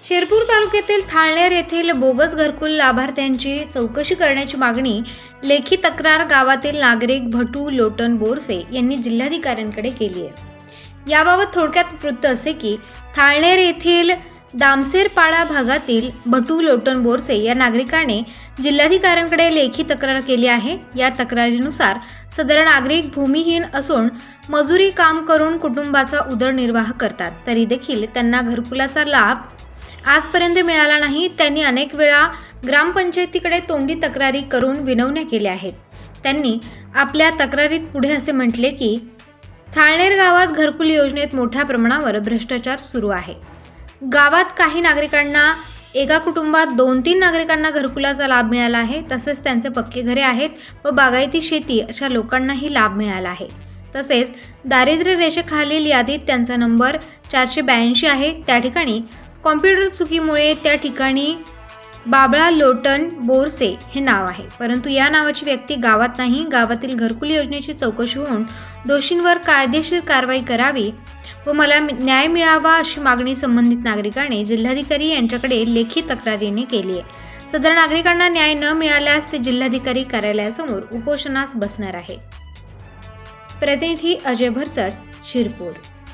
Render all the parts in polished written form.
शिरपूर तालुक्यातील थाळनेर येथील बोगस घरकुल लाभार्थ्यांची चौकशी करण्याची मागणी लेखी तक्रार गावातील नागरिक भटू लोटन बोरसे यांनी जिल्हाधिकाऱ्यांकडे केली आहे। याबाबत थोडक्यात वृत्त असे की थाळनेर येथील दामसेरपाडा भागातील भटू लोटन बोरसे या नागरिकाने जिल्हाधिकाऱ्यांकडे लेखी तक्रार केली आहे। या तक्रारीनुसार सदर नागरिक भूमिहीन असून मजुरी काम करून कुटुंबाचा उदरनिर्वाह करतात, तरी देखील त्यांना घरकुलाचा लाभ आजपर्यंत मिळाला नाही। त्यांनी अनेक वेळा ग्रामपंचायतीकडे तोंडी तक्रारी करून विनवण्या केल्या आहेत। त्यांनी आपल्या तक्रारीत पुढे असे म्हटले की थाळनेर गावात घरकुल योजनेत मोठ्या प्रमाणावर भ्रष्टाचार सुरू आहे। गावात काही नागरिकांना, एका कुटुंबात 2-3 नागरिकांना घरकुलाचा लाभ मिळाला आहे। तसेच त्यांचे पक्के घरे आहेत व बागायती शेती अशा लोकांनाही लाभ मिळाला आहे। तसेच दारिद्र्य रेषेखालील यादीत त्यांचा नंबर 482 आहे। त्या ठिकाणी कॉम्प्युटर चुकीमुळे त्या ठिकाणी बाबळा लोटन बोरसे हे नाव आहे, परंतु या नावाची व्यक्ती गावात नाही। गावातील घरकुल योजनेची चौकशी होऊन दोषींवर कायदेशीर कारवाई करावी व मला न्याय मिळावा अशी मागणी संबंधित नागरिकांनी जिल्हाधिकारी यांच्याकडे लेखी तक्रारीने केली आहे। सदर नागरिकांना न्याय न मिळाल्यास ते जिल्हाधिकारी कार्यालयासमोर उपोषणास बसणार आहे। प्रतिनिधी अजय भरसट, शिरपूर।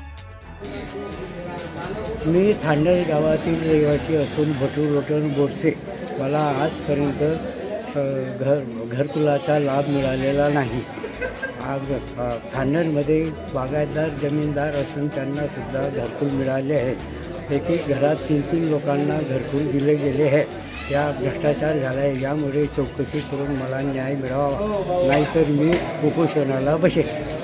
मी थाळनेर गावातील रहिवासी असून भटू लोटन बोरसे मला आजपर्यंत घरकुलाचा लाभ मिळालेला नाही। थाळनेरमध्ये बागायतदार जमीनदार असून त्यांना सुद्धा घरकुल मिळाले आहे। एक एक घरात 3-3 लोकांना घरकुल दिले गेले आहे। या भ्रष्टाचार झाला आहे, यामुळे चौकशी करून मला न्याय मिळावा, नाहीतर मी उपोषणाला बसेन।